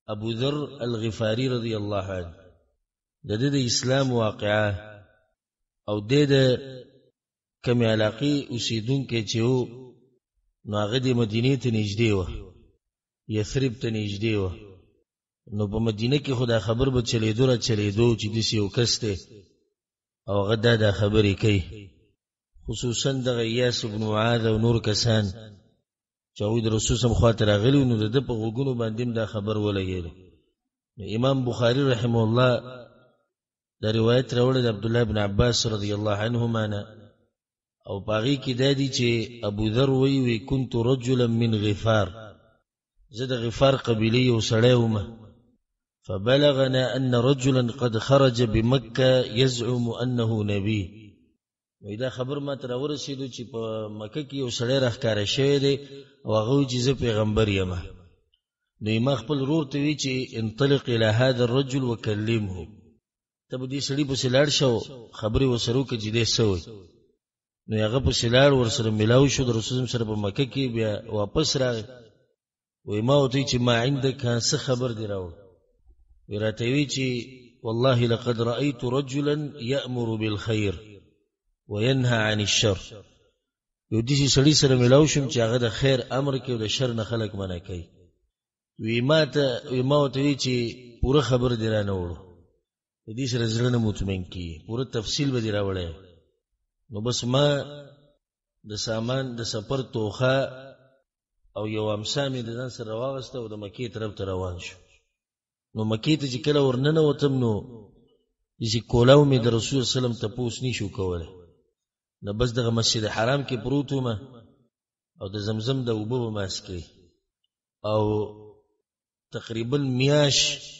ابو ذر الغفاری رضی الله عنه د اسلام واقعه او د کمی علاقی اوسیدونکو چې وو نو هغه د مدینې ته نږدې و یثرب ته نږدې و نو په مدینه کې خدا خبر به چلیدو چې دسی یو کس دی او هغه دا خبرې کوي خصوصا د غیاس بن معاذ او نور کسان چې د رسول صلی الله علیه وسلم راغلي نو د په غوګونو باندې دا خبر ولګید. امام بخاری رحمه الله دا روایت راوړی د عبد الله بن عباس رضی الله عنهما نه او باغی کې دا دی چې ابو ذر وی كنت رجلا من غفار زه د غفار قبیله یو سړی وم فبلغنا ان رجلا قد خرج بمكه يزعم انه نبي دا خبر ما تر ورسېدو چې په مکه کې یو سړی راخکاره شوی دی او هغه چې زه پیغمبر یم نو ما خپل رور ته وی چې انطلق الى هذا الرجل وكلمه ته به دې سړي په سلاړ شو خبري وسرو کې جدي سوی نو هغه په سلاړ ورسره ملاو شو د رسول سره په مکه کې بیا واپس راغی وای ما وته چې ما عندك څه خبر دی راو ورته وی چې والله لقد رايت رجلا يأمر بالخير وينهى عن الشر یو دې سړي سره ملاو شم چې هغه د خیر امر کوي او د شر نه خلق منع کوي وی ما وته وی چې پوره خبر دی را نه وړو دې سره ځلنه مطمئن کی پوره تفصیل به دی راوړی نو بس ما د سامان د سفر توخه او یو امسامي د ځان سره واغسته او د مکې طرف ته روان شو نو مکې ته چې کله ورننه وتم نو چې کولاو می د رسول سلام ته پوس نشو کوله نو بس دغه مسجد حرام کې پروت وم او د زمزم د اوبو ماسکي او تقریبا میاش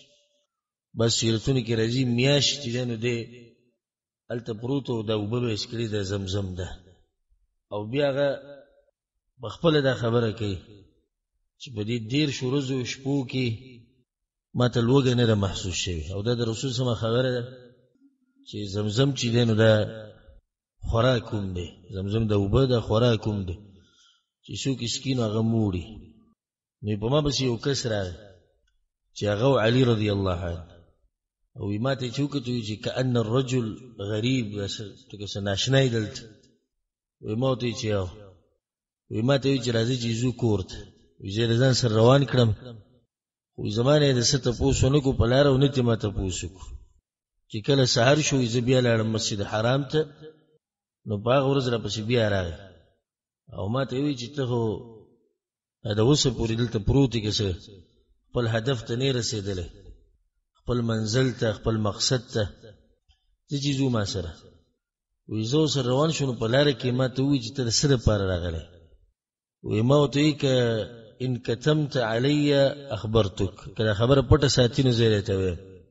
بس سیرتونه کې راځي میاش چې نو دې الته پروت او د اوبو اسکري د زمزم ده او بیا هغه بخپل دا خبره کوي چې په دې ډیر شورزو شپو کې ماته لوګه نه محسوس شوی او دا د رسول سم خبره ده چې زمزم چې دینو دا خوراکوم دی زمزم د اوبه د خوراکوم دی چې څوک سکینو هغه موړي نو په ما بس یو کس راغی چې هغه علي رضی الله عنه او ماته چوکته چې کأن الرجل غریب ته ناشنای دلته وای ماته چې وی ما ته چې راځي چې زو کوړت وی زه ځان سره روان کړم وی زمانه د ست پوسونه کو پلار او نتی ما ته پوسو چې کله سحر شو زه بیا لاړم مسجد حرام ته نو باغ ورځ را پسې بیا راغی او ما ته وی چې ته دا اوسه پوری دلته پروتي کې څه خپل هدف ته نه رسیدلې خپل منزل ته خپل مقصد ته چې زو ما سره وی زو سره روان شون په لار کې ما ته وی چې ته سره پار راغله وی ما ته یک ان کتمت علی اخبرتک کله خبره پټه ساتینو زیره ته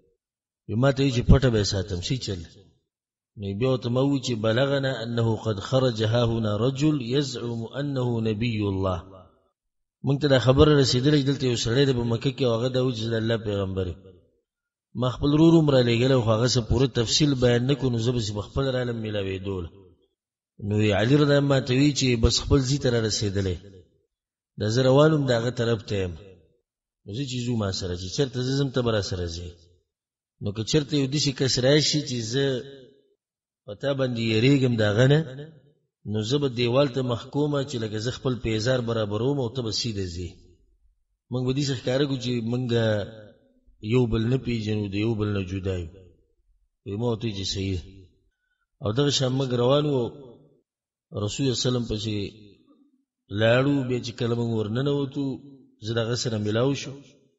وی ما ته چې پټه به ساتم شي چل نو بیا ته مو چې بلغنا انه قد خرج ها هنا رجل يزعم انه نبي الله مونږ ته دا خبره رسیدلې دلته یو سړی د مکه کې هغه د الله پیغمبر ما خپل روم را لګل او هغه څه پوره تفصیل بیان نکو نو زبر خپل عالم ملاوي دول نو علي رضی الله عنه توی چې بس خپل زی تر رسیدلې د زروانم دغه طرف ته نو چې زو ما سره چې چرته زم ته بر سره زی نو که چرته یو دشي کس راشي چې زه پتا باندې یریګم دغه نه نو زب دیوال ته محکومه چې لکه ز خپل پیزار برابروم او ته بسیده زی موږ به دې څه ښکارګو چې موږ یو بل نه پیژنو دی یو بل نه جدای وي مو ته چې صحیح او دغه شمه روانو رسول سلام پسې لاړو به چې کلمه ورننه وته زړه سره ملاو شو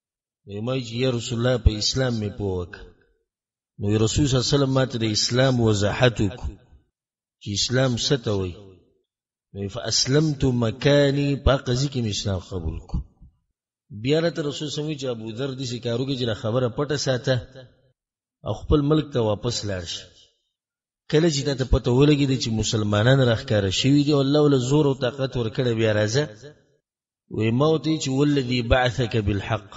ما چې یا رسول الله په اسلام می پوک نو رسول صلی الله علیه وسلم ماته د اسلام وضاحتک چې اسلام ستوي نو فاسلمت مکانی پاکزی کې اسلام قبول کو بیا رته رسول سمي چې ابو ذر دې شکارو کې چې خبره پټه ساته او خپل ملک ته واپس لاړ شي کله چې ته پته ولګی چې مسلمانان راخکاره شوی دي او الله ول زور او طاقت ورکړي بیا راځه وې موتي چې ولذي بعثك بالحق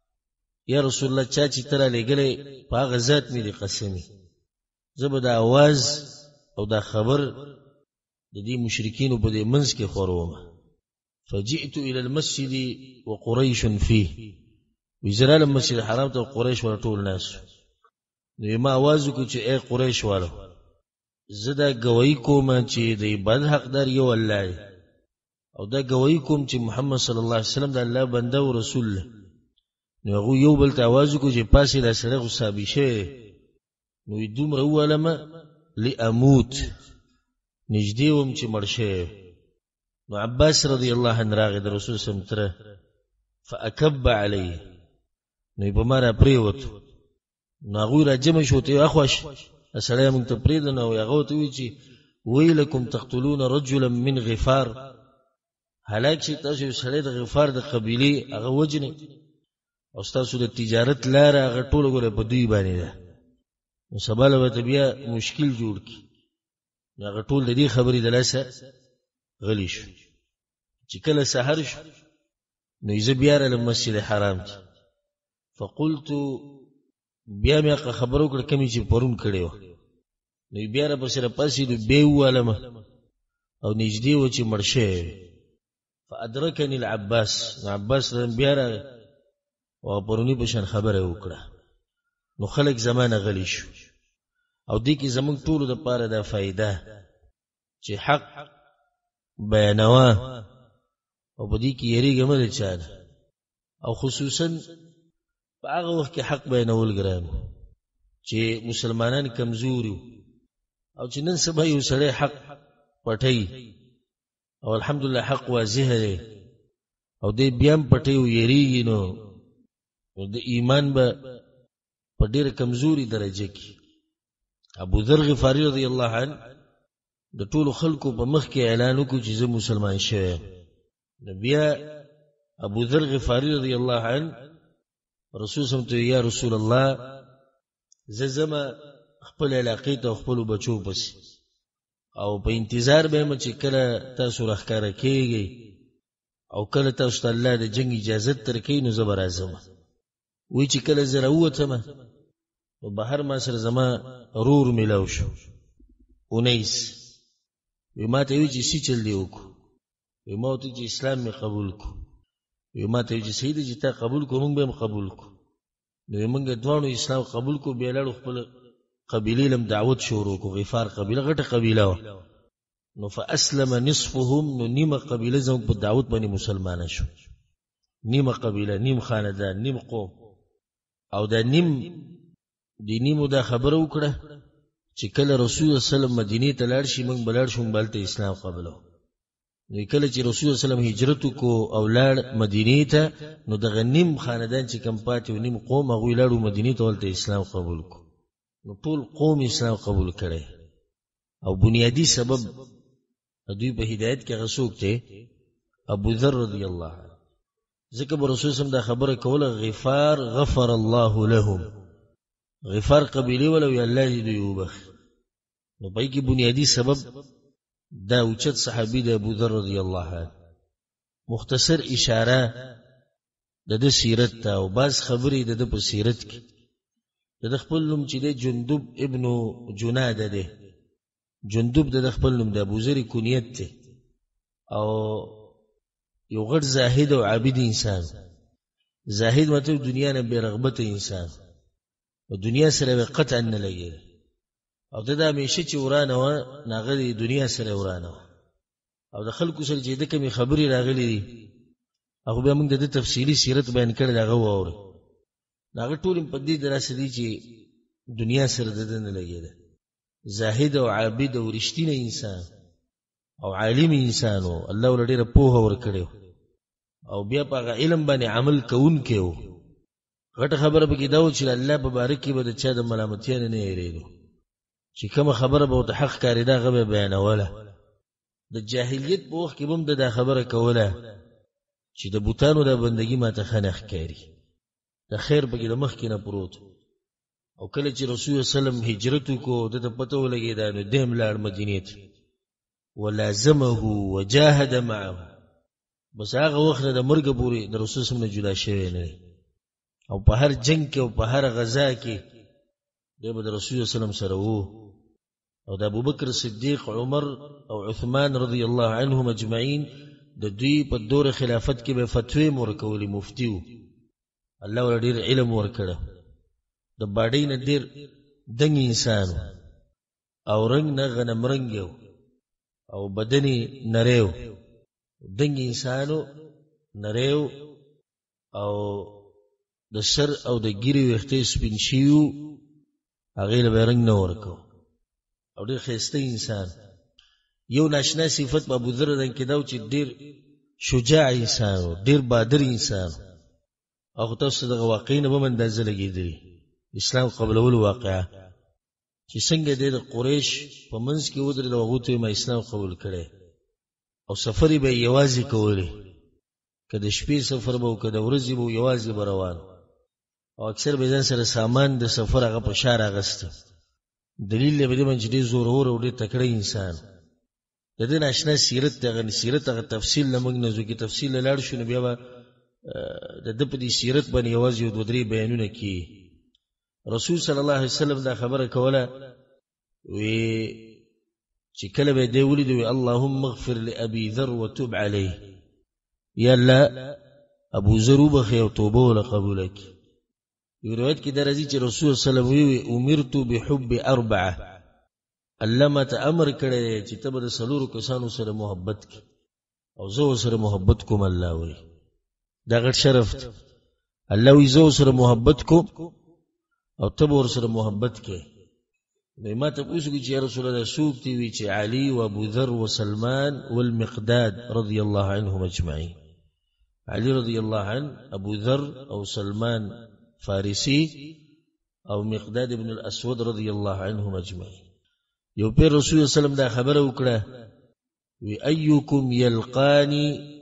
یا رسول الله چې تر لګلې په غزات مې دي قسمی زبر د आवाज او د خبر د دې مشرکین په دې منځ کې خورومه فجئت الى المسجد وقريش فيه وزرال مسجد الحرام ته قریش ورټول ناس نو ما आवाज وکړ چې اے قریش والو زدا گواہی کوم چې د عبادت حقدار یو الله او دا گواہی کوم چې محمد صلی الله علیه وسلم د الله بنده او رسول نو هغه یو بل ته आवाज وکړ چې پاسې د سره غصابي شه نو دومره ولما لاموت نجدي وم چې مرشه نو عباس رضی الله عنه راغی د رسول صلی الله علیه وسلم فاكب عليه نو په مارا پریوت نو هغه راجم شو ته اخوش السلام انت پریدنه او هغه ته وی چې ویلکم تقتلون رجلا من غفار هلاک شي تاسو سره د غفار د قبيله هغه وجنه او تاسو د تجارت لار هغه ټول غره په دوی باندې ده نو سباله وته بیا مشکل جوړ کی هغه ټول د دې خبرې د لاسه غلی شو چې کله سحر شو نو یې بیا ر مسجد الحرام فقلت بیا مې خبرو کړ کمی چې پرون کړو نو بیا را بسره پاسې د بیوالم او نږدې و چې مرشه فادركني العباس عباس بیا را او پرونی په شان خبره وکړه نو خلک زمانه غلی شو او دې کې زمونږ ټول د پاره د فائدہ چې حق بیانوا او بدی کې یریږي مده چاله او خصوصا په هغه وخت کې حق بیانول ګران چې مسلمانان کمزوري او چې نن سبا یو سره حق پټي او الحمدلله حق واضح دی او دې بیان پټي او یریږي نو د ایمان به په ډېر کمزوري درجه کې ابو ذر غفاری رضی الله عنه د ټول خلکو په مخ کې اعلان وکړ چې زه مسلمان شوم نبی ابو ذر غفاری رضی الله عنه رسول صلی الله علیه وسلم یا رسول الله زما خپل علاقې ته خپل بچو بس او په انتظار به م چې کله تاسو راخاره کیږي او کله تاسو ته الله د جنگ اجازه ترکې نو زبر اعظم وی چې کله زره وته او بهر ما سره زما رور ملاو شو اونیس وی ما ته وی چې سی چل دی وکړو وی ما ته چې اسلام می قبول کو وی ما ته چې سید چې تا قبول کو موږ به قبول کو نو موږ دوانو اسلام قبول کو به لاړو خپل قبیله لم دعوت شروع کو غفار قبیله غټه قبیله نو فاسلم نصفهم نو نیمه قبیله زموږ په دعوت باندې مسلمان شو نیمه قبیله نیم خاندان نیم قوم او دا نیم دینیمو دا خبر وکړه چې کله رسول الله صلی الله علیه وسلم مدینه ته لاړ شي موږ بلار شو بلته اسلام قبلو نو کله چې رسول الله صلی الله علیه وسلم هجرت کو او لاړ مدینه ته نو د غنیم خاندان چې کم پاتې و نیم قوم هغه لاړو مدینه ته ولته اسلام قبول کو نو ټول قوم اسلام قبول کړي او بنیادی سبب دوی په هدایت کې غسوک ته ابو ذر رضی الله عنه ذکر رسول الله دا خبره کوله غفار غفر الله لهم غفار قبیله ولو الله دې وبخ نو پای کې بنیادی سبب دا اوچت صحابي د ابو ذر رضی الله عنه مختصر اشاره د سیرت ته او باز خبرې د په سیرت کې د خپل نوم چې د جندب ابن جناده ده جندب د خپل نوم د ابو ذر کنیت ته او یو غټ زاهد او عابد انسان زاهد مته دنیا نه بے رغبت انسان او دنیا سره قطعا نه لګي او دا همیشه چې ورانه و ناغلی دنیا سره ورانه او د خلکو سره چې د کومې خبرې راغلي دي هغه به موږ د تفصیلی سیرت بیان کړل هغه وره هغه ټول په دې دراسه دي چې دنیا سره د نه لګي زاهد او عابد او رښتینی انسان او عالم انسان او الله ولډه په ور کړو او بیا په علم باندې عمل کوونکو غټه خبره به کې دا و چې الله مبارک به د چا د ملامتیا نه یریدو چې کوم خبره به د حق کاری دا غو بیانوله د جاهلیت په وخت کې هم د خبره کوله چې د بوتانو د بندگی ماته خنخ کاری د خیر به د مخ کې نه پروت او کله چې رسول الله صلی الله علیه وسلم هجرت کو د پته ولګی دا نو دیم لاړ مدینه ته ولازمه وجاهد معه بس هغه وخت د مرګ پورې د رسول الله نه جدا شوی نه او په هر جنگ کې او په هر غزا کې د رسول الله صلی الله علیه وسلم سره وو او د ابوبکر صدیق عمر او عثمان رضی الله عنهم اجمعین د دوی په دور خلافت کې به فتوی مورکولي مفتیو الله ول ډیر علم ورکړ د باډۍ نه ډیر دنګ انسان او رنگ نه غنم رنگ یو او بدني نریو دنګ انسانو نریو او د سر او د ګيري وختې سپین شیو هغه له رنگ نه ورکو او ډیر خسته انسان یو ناشنا صفت په ابو ذر رنگ کې دا چې ډیر شجاع انسان ډیر بادر انسان او تاسو دغه واقعي نه به اندازه لګیدلی اسلام قبلول واقعا چې څنګه د قریش په منځ کې ودرې د وغوته ما اسلام قبول کړي او سفر به یوازې کولې کله شپې سفر به او کله ورځې به یوازې روان او اکثر به ځان سره سامان د سفر هغه په شار اغست دلیل به دې باندې ډېر زور اور او ډېر تکړه انسان د دې ناشنا سیرت هغه تفصیل لمغ نه زو کې تفصیل لاړ شو نو بیا د په دې سیرت باندې یوازې د درې بیانونه کی رسول صلی الله علیه وسلم دا خبره کوله وی چې کله به دی ولید وی اللهم اغفر لابي ذر وتوب عليه یا الله ابو ذر وبخي او توبه ول قبولك یو روایت کې درځي چې رسول صلی الله علیه وسلم وی امرت بحب اربعه علما امر کړي چې تبر سلور کسانو سره محبت کی او زو سره محبت کوم الله وی دا غټ شرف الله وی زو سره محبت کوم او تبور سره محبت کې نو ما ته پوښتنه چې رسول الله سوق دی وی چې علي او ابو ذر او سلمان والمقداد رضی الله عنهم اجمعين علي رضی الله عنه ابو ذر او سلمان فارسی او مقداد ابن الاسود رضی الله عنهم اجمعين یو پیر رسول الله سلام دا خبره وکړه وی ايكم يلقاني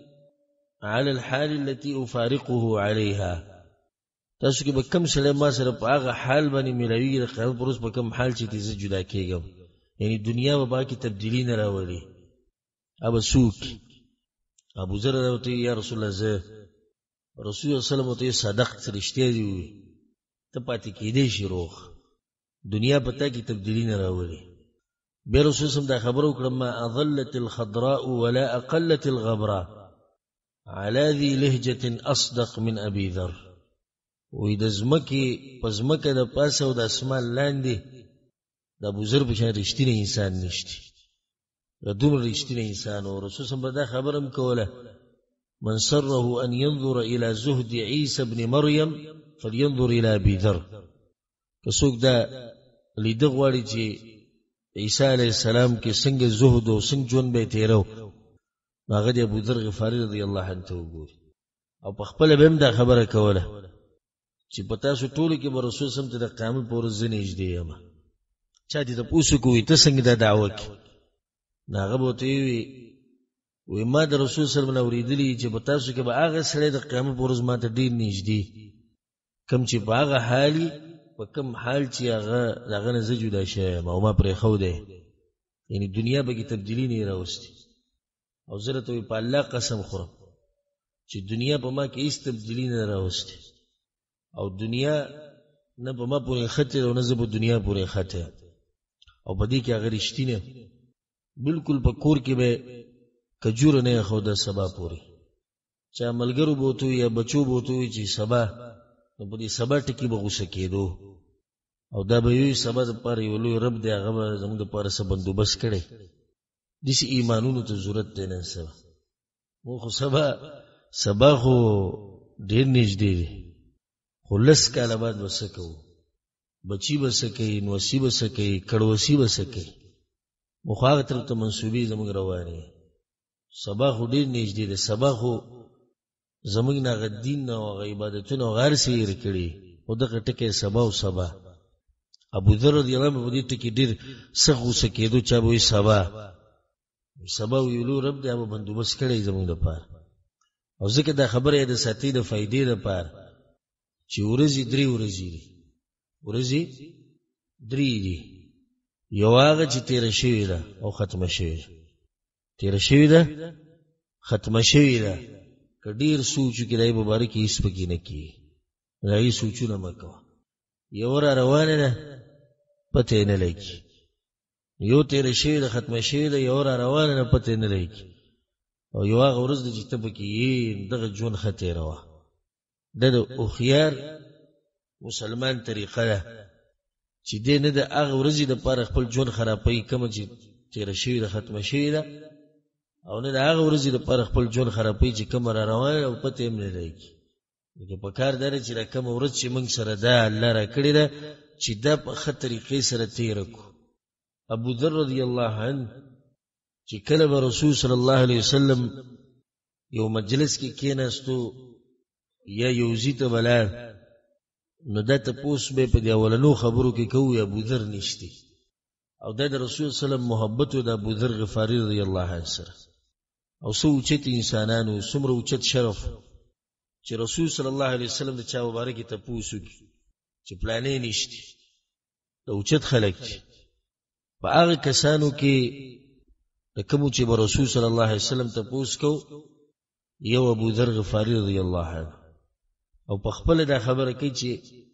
على الحال التي افارقه عليها تاسو کې به کم سره ما سره په هغه حال باندې ملوي د قیامت پر ورځ په کم حال چې تیزه جدا کېږم یعنی دنیا به باقي تبدیلی نه راولي ابو سوق ابو ذر راوته یا رسول الله زه رسول الله صلی الله علیه وسلم صدقت رښتیا دی ته پاتې کېدې شي روغ دنیا پتا کې تبدیلی نه راولي به رسول الله دا خبرو کړم ما اظلت الخضراء ولا اقلت الغبراء على ذي لهجه اصدق من ابي ذر وې د زمکه پزمکه د پاسه او د اسمان لاندې د ابو ذر په شان رښتینی انسان نشته د دومره رښتینی انسان او رسول الله دا خبرم کوله من سره ان ينظر الى زهد عيسى ابن مريم فلينظر الى ابي ذر کڅوک دا لیدغ واړي چې عیسی علیه السلام کې څنګه زهد او څنګه ژوند به تیرو هغه د ابو ذر غفاری رضی الله عنه وګوري او په خپل به دا خبره کوله چې پتا سو ټول کې به رسول سم ته د قیامت پر ورځ نږدې یم چا دې ته پوښتنه کوي ته څنګه دا دعوه کوي ناغه بوته وي ما د رسول صلی الله علیه وسلم اوریدلی چې پتا سو کې به هغه سره د قیامت پر ورځ ماته ډیر نږدې کم چې په هغه حالي په کم حال چې هغه نه جدا شي او ما پرې خو ده یعنی دنیا به کې تبدیلی نه راوستي او زه ته په الله قسم خورم چې دنیا په ما کې هیڅ تبدیلی نه راوستي او دنیا نه په ما پورې خطه او نه زه په دنیا پورې خطه او بدی کې هغه رښتینه بالکل په کور کې به کجور نه خو د سبا پورې چا ملګرو بوته یا بچو بوته چې سبا نو په دې سبا ټکی به غوسه کېدو او دا به یو سبا د پاره یو لوی رب دی هغه زموږ د پاره سم بندوبست کړي دسی ایمانونو ته ضرورت دی نه سبا مو خو سبا خو ډیر نږدې دی خلص کاله بعد وسکو بچی وسکې نوسی وسکې کړوسی وسکې مخاغه تر ته منسوبي زموږ روانه سبا خو ډیر نږدې دی سبا خو زموږ نه غدین او عبادتونو غیر سیر کړي او دغه ټکي سبا او سبا ابو ذر رضی الله عنه په دې ټکي ډیر سخو سکیدو چا به سبا ویلو رب دې ابو بندوبست کړي زموږ لپاره او ځکه دا خبره د ساتي د فائدې لپاره چې ورځي درې دي یو هغه چې تیر شوی ده او ختمه شوی ده کډیر سوچ کې دای مبارک هیڅ پکې نه کی راي سوچونه مکو یو روانه ده پته نه لګي یو تیر شوی ده ختمه شوی ده یو روانه نه پته نه لګي او یو هغه ورځ د چې ته پکې دغه جون خطر وا د اوخيار مسلمان طریقه ده چې دې نه د هغه ورځې د پاره خپل ژوند خرابوي کوم چې تیر شي د ختم شي ده او نه د هغه ورځې د پاره خپل ژوند خرابوي چې کوم را روان او پته یې نه لګي دغه په کار دره چې کوم ورځ چې موږ سره ده الله را کړی ده چې د په خطرې سره تیر کو ابو ذر رضی الله عنه چې کله رسول صلی الله علیه وسلم یو مجلس کې کېناستو یا یو زیته بلار نو دا تپوس به په دی اولنو خبرو کې کوي ابو ذر نشتی او د رسول صلی الله علیه وسلم محبت د ابو ذر غفاری رضی الله عنه سره او سو چت انسانانو سمره چت شرف چې رسول صلی الله علیه وسلم د چا مبارک تپوسو چې پلانې نشتی او چت خلک په هغه کسانو کې د کوم چې رسول صلی الله علیه وسلم تپوس کو یو ابو ذر غفاری رضی الله عنه او په خپل دا خبره کوي چې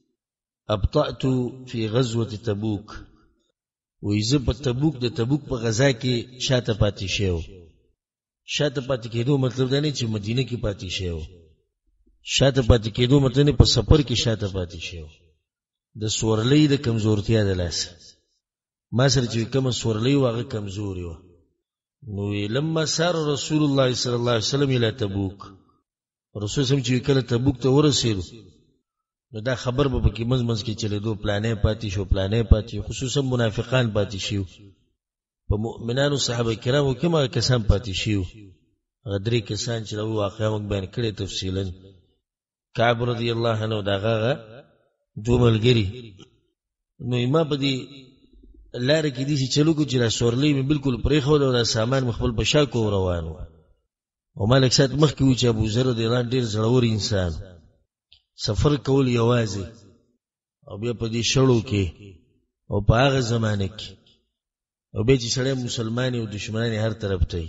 ابطأت فی غزوه تبوک وایزه په تبوک د تبوک په غزا کې شاته پاتې شو شاته پاتې کېدو مطلب دا نه چې مدینه کې پاتې شو شاته پاتې کېدو مطلب نه په سفر کې شاته پاتې شو د سورلۍ د کمزورتیا د لاس ما سره چې کوم سورلۍ واغه کمزوري و نو لما سار رسول الله صلی الله علیه وسلم الى تبوک رسول سم چې کله تبوک ته ورسېدو نو دا خبر به کې منځ کې چلے دو پلانې پاتې خصوصا منافقان پاتې شيو په مؤمنانو صحابه کرامو کې ما کسان پاتې شيو غدري کسان چې له واقعا موږ بیان کړي تفصیلا کعب رضی الله عنه داغه دوملګری نو ما په دې لار کې دي چې چلو کو چې را سورلې مې بالکل پرې خو دا سامان مخبل بشا کو روانو او مالک سات مخ کې و چې ابو ذر د اعلان ډیر زړور انسان سفر کول یوازې او بیا په دې شړو کې او په هغه زمانه کې او به چې سړی مسلمان او دشمنان هر طرف ته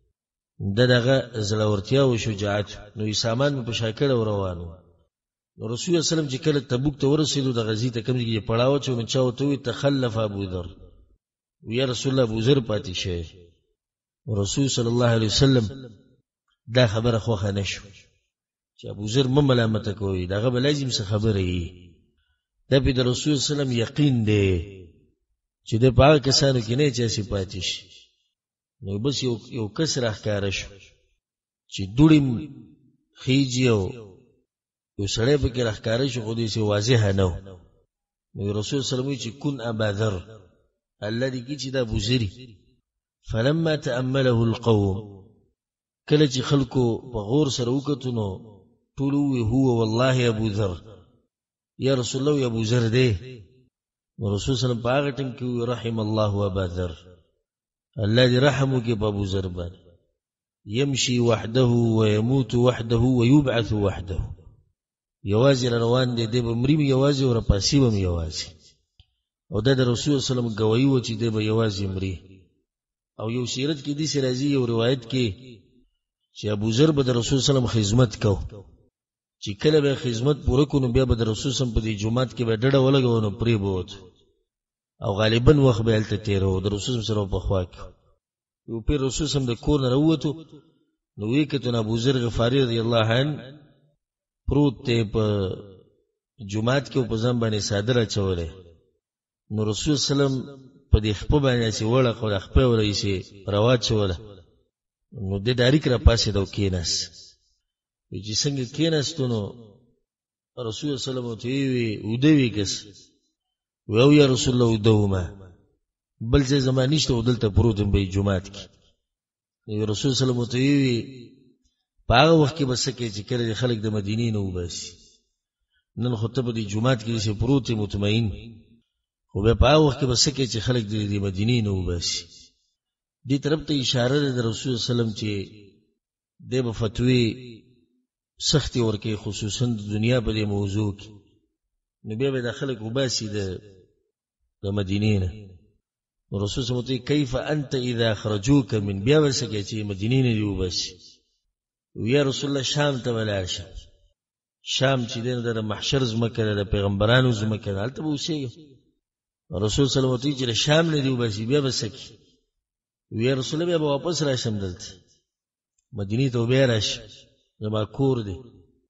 دغه زړورتیا او شجاعت نو سامان په شاکړه روانو نو رسول الله صلی الله علیه وسلم چې کله تبوک ته ورسېدو د غزې ته کوم کې پړاو چې نو چاوته وي تخلف ابو ذر ویا رسول الله ابو ذر پاتې شه رسول صلی الله علیه وسلم دا خبره خو خنشو چې ابو ذر ملامت کوي داغه لازم څه خبره ای د رسول الله صلی الله علیه وسلم یقین دی چې د پاک کسانو کې نه چا صفات شي نو بس یو کس راخکار شو چې دوړم خيجیو یو سړی په کې راخکار شو خو دې سي واضح نه نو رسول صلی الله علیه وسلم چې کن ابا ذر الذي کی دا ابو ذر فلما تأمله القوم کله چې خلکو په غور سره وکتنو ټولو هو والله ابو ذر یا رسول الله ابو ذر دی رسول صلی الله علیه وسلم کې رحم الله ابا ذر الذي رحمه کې ابو ذر باندې يمشي وحده ويموت وحده ويبعث وحده یوازې روان دی د مریم یوازې او پاسي بم یوازې او د رسول صلی الله علیه وسلم گواہی و چې د یوازې مري او یو سیرت کې دي سرازي یو روایت کې چې ابو ذر به د رسول صلی الله علیه وسلم خدمت کو چې کله به خدمت پوره کونو بیا به د رسول صلی الله علیه وسلم په دې جمعات کې به ډډه ولګونو پری بوت او غالبا وخت به الته تیرو د رسول سره په خوا کې یو پیر رسول سم د کور نه وروته نو وی کته ابو ذر غفاری رضی الله عنه پروت ته په جمعات کې په ځم باندې صادره چولې نو رسول سلام په دې خپل باندې چې وړه خو خپل ولې شي رواج چوله نو د داریک را پاسې دو کیناس چې څنګه کیناستونو رسول سلام ته وی ودوي کس وو یا رسول الله ودوما بل ځای زمانیشته ودلته پروتم به جمعات کې رسول سلام ته وی په هغه وخت کې بس کې چې کله خلک د مدینې نه وباسي نن خطبه د جمعات کې چې پروت مطمئن خو به په هغه وخت کې بس کې چې خلک د مدینې نه وباسي دې طرف ته اشاره ده رسول سلام چې د فتوی سختي ورکه خصوصا د دنیا په دې موضوع کې نبی به داخله وباسي د مدینې نه رسول سلام ته کیف انت اذا خرجوك من بیا وسکه چې مدینې نه وباسي ویا رسول الله شام ته ولاړ شه شام چې د محشر زمکه د پیغمبرانو زمکه حالت به وشي رسول صلی الله علیه وسلم چې شام نه دی وباسي بیا وسکه ویا رسول الله بیا واپس راشم دلته مدینې ته بیا راشه زما کور دی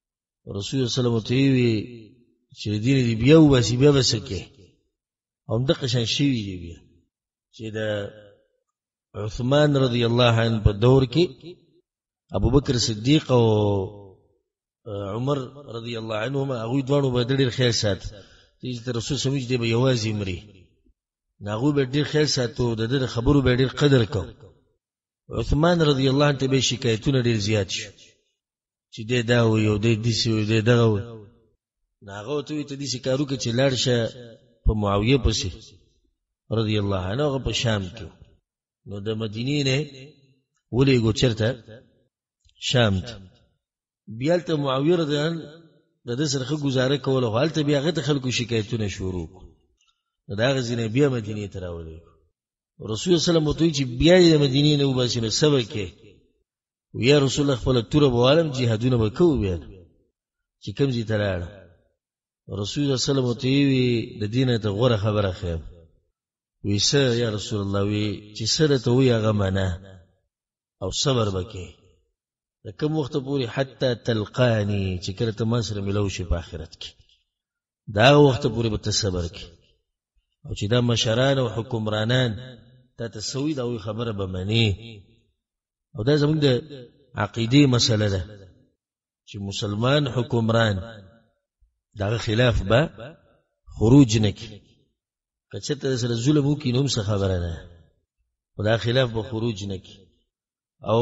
رسول الله صلی الله علیه وسلم ته وی چې دین دی بیا وباسي بیا وسکه هم د قشن شي دی بیا چې د عثمان رضی الله عنه په دور کې ابو بکر صدیق او عمر رضی الله عنهما هغه دوانو به ډېر خیال سات چې رسول سمج دی به یوازې مري ناغو به ډېر خیال ساتو د دې خبرو به ډېر قدر کو عثمان رضی الله عنه ته به شکایتونه ډېر زیات شو چې دې دا و یو دې دسی و دې دا و ناغو ته دې شکارو کې چې لاړ شه په معاویه پسې رضی الله عنه هغه په شام کې نو د مدینې نه ولې ګو چرته شام ته بیالته معاویه رضی الله عنه د دې سره گزاره کوله حالت بیا غته خلکو شکایتونه شروع دا غزنه بیا مدینې ته راولې رسول الله صلی الله علیه وسلم چې بیا د مدینې نه وباسي نو سبا کې ویا رسول الله خپل تور په عالم جهادونه وکاو بیا چې کوم ځای ته لاړ رسول الله صلی الله علیه وسلم د دینه ته غوړه خبره خیم ویسه یا رسول الله وی چې سره ته وی هغه معنا او صبر وکې د کوم وخت پورې حتی تلقانی چې کله ته ما سره ملو شي په آخرت کې دا وخت پورې به صبر کې او چې دا مشران او حکمرانان ته تسوي دا وی خبره به معنی او دا زموږ د عقیده مسله ده چې مسلمان حکمران دا خلاف به خروج نکي کچته سره ظلم وکي نوم څه خبره ده خدا خلاف به خروج نکي او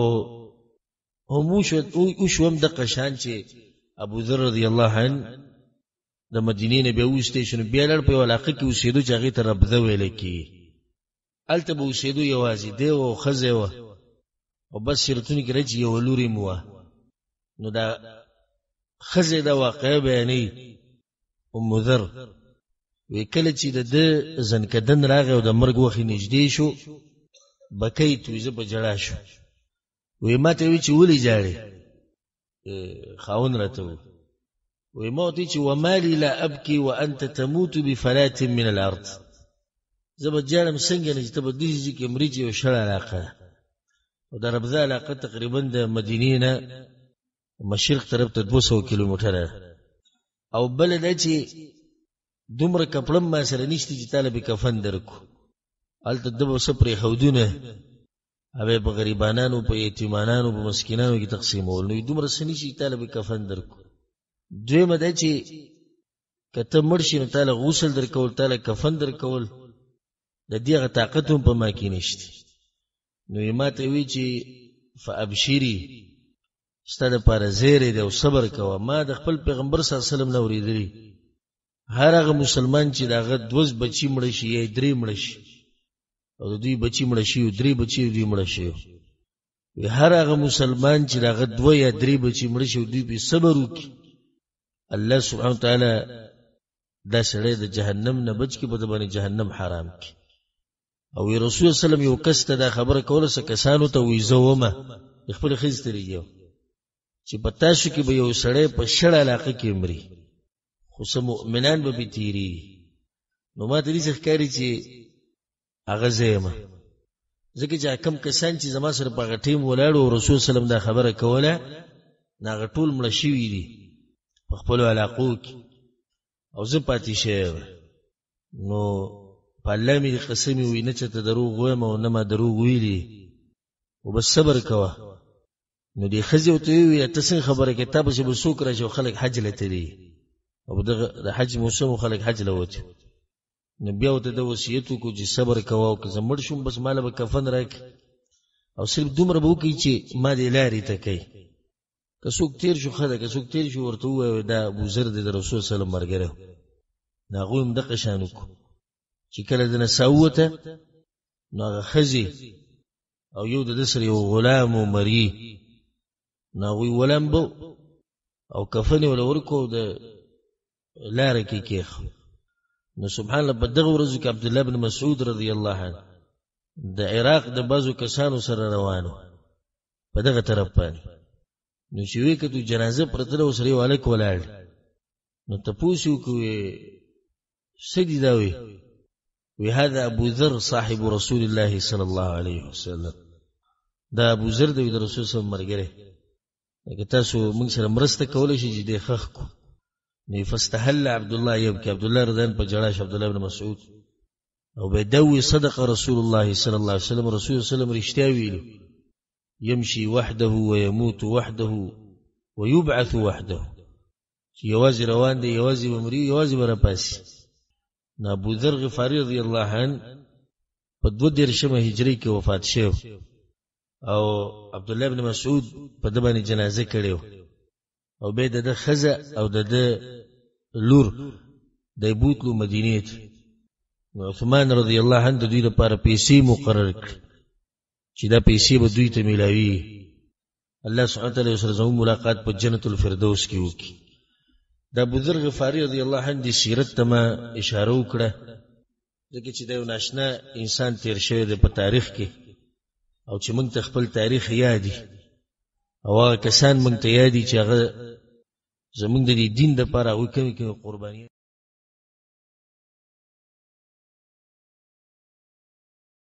هم د قشان چې ابو ذر رضی الله عنه د مدینې نه به وسته شنو بیا لړ په علاقه کې اوسېدو چې هغه ته ربذه ویل کی الته به اوسېدو یوازې دی او خزه و او بس شرطونه کې راځي یو لوري مو نو دا خزه دا واقع بیانې ام ذر وی کله چې د زنکدن راغی او د مرګ وخت نږدې شو بکې توزه په جړا شو وی ماته وی چې ولې جاړي خاون راته وی موتي چې ومالي لا ابكي وانت تموت بفلات من الارض زب جانم څنګه نه چې تبدیږي کې مريجي او شړ علاقه او د ربذا علاقه تقریبا د مدینې نه مشرق طرف ته 200 کیلومتره او بل د چې دومره کپړم ما سره نشته چې طالب کفن درکو الته دبو سپری خودونه اوی په غریبانانو په یتیمانانو په مسکینانو کې تقسیمول نو دومره سني چې طالب کفن درکو دوی مده چې کته مرشي نو تعالی غسل درکول تعالی کفن درکول د دې طاقت په ما کې نشته نو ماته وی چې فابشری ستاده پر زیره دی او صبر کوه ما د خپل پیغمبر صلی الله علیه وسلم نو ورېدلی هر هغه مسلمان چې داغه دوز بچی مړ شي یا درې مړ شي او دوی بچی مړ شي او درې بچی دوی مړ شي وی هر هغه مسلمان چې داغه دوه یا درې بچی مړ شي دوی په صبر وکي الله سبحانه وتعالى دا سره د جهنم نه بچ کی په باندې جهنم حرام کی او رسول الله صلی الله علیه وسلم یو کس ته دا خبره کوله څه کسانو ته وی زومه خپل خزتریو چې پتا شو کې به یو سړی په شړ علاقه کې مري خو سم مؤمنان به تیری نو ما دې ښکاری چې هغه زېما ځکه چې کم کسان چې زما سره په غټیم ولاړو رسول صلی الله علیه وسلم دا خبره کوله ناغه ټول مړ شوی دي په خپل علاقو کې او زه پاتې شه نو په الله مې قسم وي نه چې ته دروغ وایم او نه ما دروغ ویلي او بس صبر کوه نو دی خزیو ته وی تاسو خبره کتاب چې بسوک راځو خلک حج لته دي او د حج موسم خلک حج لوت نو بیا ته د وصیتو کو چې صبر کوه او که زمړ شوم بس مال به کفن راک او صرف دومره به وکي چې ما دې لاري ته کوي که څوک تیر شو خدای که څوک تیر شو ورته وای دا ابو ذر د رسول صلی الله علیه وسلم مرګره ناغوم د قشانو کو چې کله د نساوته ناغه خزي او یو د سر یو غلام او مری ناغوی ولم بو او کفن ول ورکو د لار کې کېخ نو سبحان الله بدغه ورځ کې عبد الله بن مسعود رضی الله عنه د عراق د بازو کسانو سره روانو په دغه طرف باندې نو چې وی کته جنازه پرته وسري والک ولاړ نو تاسو کوی سجدي داوي وهذا ابو ذر صاحب رسول الله صلى الله عليه وسلم دا ابو ذر د رسول صلی الله علیه وسلم مرګره لکه تاسو موږ سره مرسته کولای شئ چې د خخ کو نو فاستحل عبد الله يبكي عبد الله رضان په جړاش عبد الله بن مسعود او بدوي صدق رسول الله صلى الله عليه وسلم رسول الله صلى الله عليه وسلم رښتیا ویلو يمشي وحده ويموت وحده ويبعث وحده چې یوازې روان دی یوازې عمرې یوازې برپاسي نو ابو ذر غفاری رضی الله عنه په 22 هجری کې وفات شو او عبد الله بن مسعود په د باندې جنازه کړو او به د خزه او د لور د بوتلو مدینه ته عثمان رضی الله عنه د دوی لپاره پیسې مقرر کړ چې دا پیسې به دوی ته ملاوي الله سبحانه وتعالى سره زموږ ملاقات په جنت الفردوس کې وکړي دا ابو ذر غفاری رضی الله عنه د سیرت ته ما اشاره وکړه ځکه چې دا یو ناشنا انسان تیر شوی دی په تاریخ کې او چې موږ ته خپل تاریخ یادي او هغه کسان موږ ته یادي چې هغه زموږ د دین لپاره او کومې قرباني